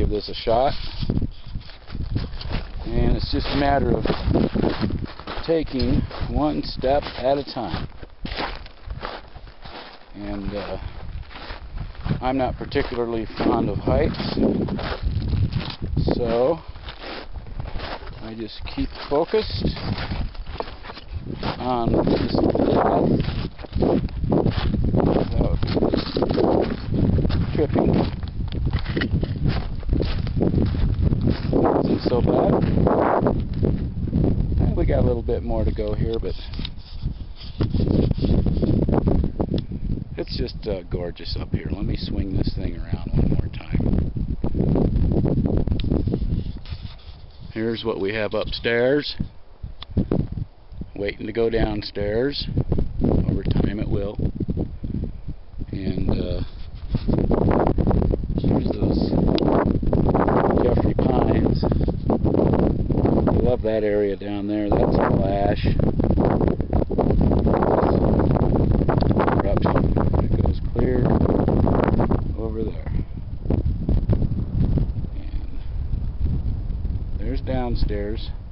give this a shot. And it's just a matter of taking one step at a time. And I'm not particularly fond of heights, so I just keep focused on this path without tripping. Isn't so bad. We got a little bit more to go here, but it's just gorgeous up here. Let me swing this thing around one more time. Here's what we have upstairs, waiting to go downstairs. Over time it will. And here's those Jeffrey Pines. I love that area down there. That's a flash. Eruption. It goes clear over there. And there's downstairs.